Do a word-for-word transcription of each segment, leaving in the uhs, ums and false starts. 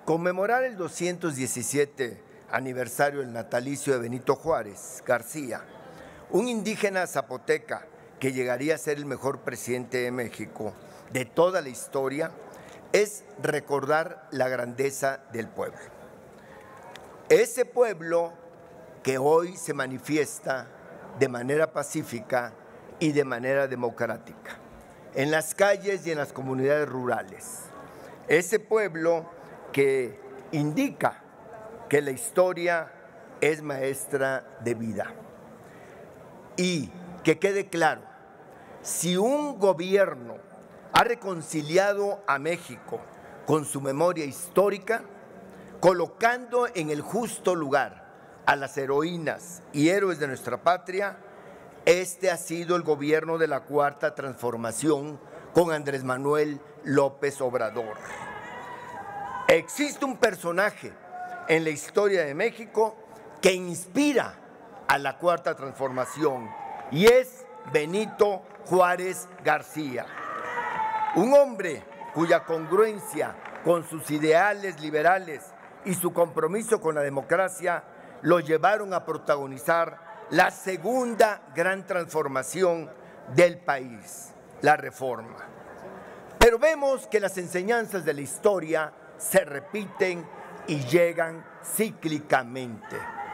conmemorar el doscientos diecisiete aniversario del natalicio de Benito Juárez García, un indígena zapoteca que llegaría a ser el mejor presidente de México de toda la historia, es recordar la grandeza del pueblo. Ese pueblo que hoy se manifiesta de manera pacífica y de manera democrática, en las calles y en las comunidades rurales. Ese pueblo que indica que la historia es maestra de vida. Y que quede claro, si un gobierno ha reconciliado a México con su memoria histórica, colocando en el justo lugar a las heroínas y héroes de nuestra patria, este ha sido el gobierno de la Cuarta Transformación con Andrés Manuel López Obrador. Existe un personaje en la historia de México que inspira a la Cuarta Transformación y es Benito Juárez García, un hombre cuya congruencia con sus ideales liberales y su compromiso con la democracia lo llevaron a protagonizar la segunda gran transformación del país, la Reforma. Pero vemos que las enseñanzas de la historia se repiten y llegan cíclicamente.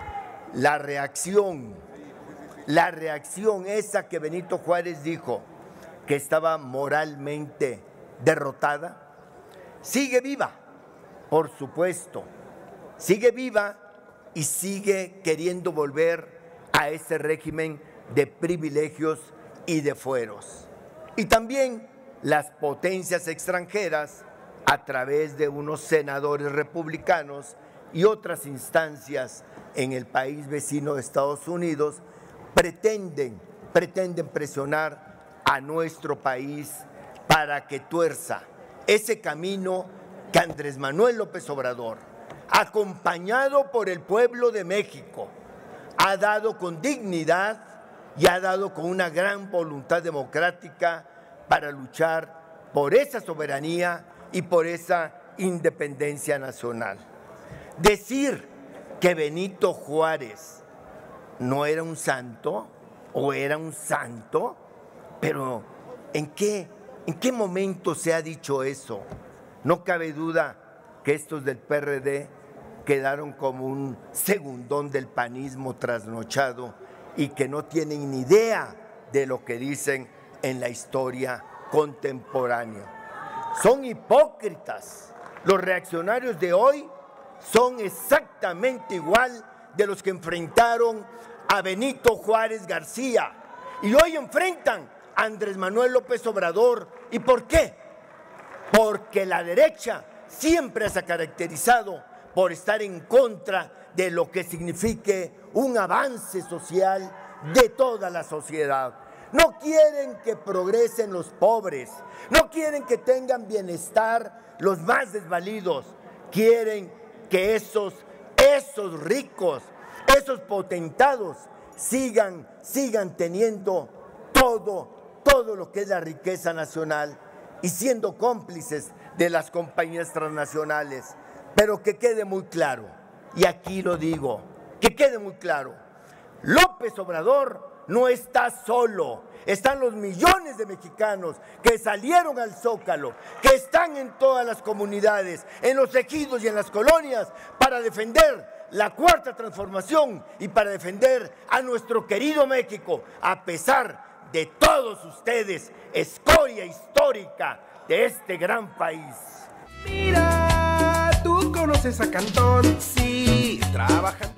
La reacción, la reacción esa que Benito Juárez dijo que estaba moralmente derrotada, sigue viva, por supuesto, sigue viva y sigue queriendo volver a ese régimen de privilegios y de fueros. Y también las potencias extranjeras, a través de unos senadores republicanos y otras instancias en el país vecino de Estados Unidos, pretenden, pretenden presionar a nuestro país para que tuerza ese camino que Andrés Manuel López Obrador, acompañado por el pueblo de México, ha dado con dignidad y ha dado con una gran voluntad democrática para luchar por esa soberanía y por esa independencia nacional. Decir que Benito Juárez no era un santo o era un santo, pero ¿en qué, en qué momento se ha dicho eso? No cabe duda que estos del P R D quedaron como un segundón del panismo trasnochado y que no tienen ni idea de lo que dicen en la historia contemporánea. Son hipócritas. Los reaccionarios de hoy son exactamente igual de los que enfrentaron a Benito Juárez García y hoy enfrentan a Andrés Manuel López Obrador. ¿Y por qué? Porque la derecha siempre se ha caracterizado por estar en contra de lo que signifique un avance social de toda la sociedad. No quieren que progresen los pobres, no quieren que tengan bienestar los más desvalidos, quieren que esos, esos ricos, esos potentados sigan, sigan teniendo todo, todo lo que es la riqueza nacional y siendo cómplices de las compañías transnacionales. Pero que quede muy claro, y aquí lo digo, que quede muy claro, López Obrador no está solo, están los millones de mexicanos que salieron al Zócalo, que están en todas las comunidades, en los ejidos y en las colonias para defender la Cuarta Transformación y para defender a nuestro querido México, a pesar de todos ustedes, escoria histórica de este gran país. Mira, tú conoces a Cantón, sí, trabajan.